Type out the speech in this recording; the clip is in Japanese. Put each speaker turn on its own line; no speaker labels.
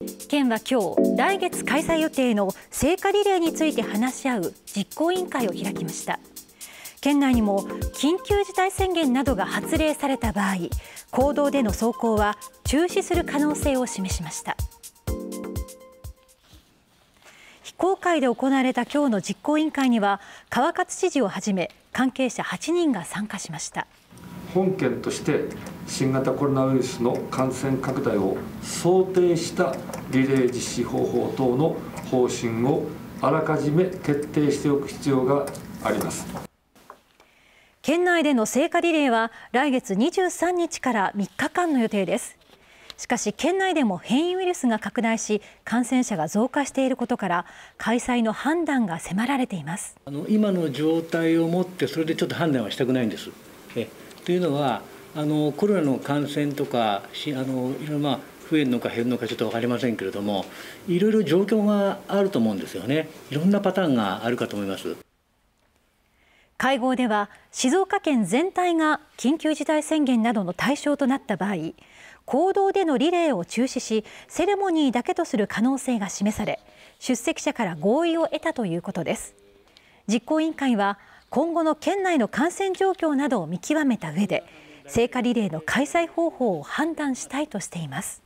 県は今日、来月開催予定の聖火リレーについて話し合う実行委員会を開きました。県内にも緊急事態宣言などが発令された場合、公道での走行は中止する可能性を示しました。非公開で行われた今日の実行委員会には、川勝知事をはじめ関係者8人が参加しました。
本県として新型コロナウイルスの感染拡大を想定したリレー実施方法等の方針をあらかじめ決定しておく必要があります。
県内での聖火リレーは来月23日から3日間の予定です。しかし県内でも変異ウイルスが拡大し、感染者が増加していることから開催の判断が迫られています。
今の状態をもってそれでちょっと判断はしたくないんです。というのはコロナの感染とかいろいろ増えるのか減るのかちょっと分かりませんけれども、いろいろ状況があると思うんですよね。いろんなパターンがあるかと思います。
会合では静岡県全体が緊急事態宣言などの対象となった場合、公道でのリレーを中止しセレモニーだけとする可能性が示され、出席者から合意を得たということです。実行委員会は今後の県内の感染状況などを見極めた上で聖火リレーの開催方法を判断したいとしています。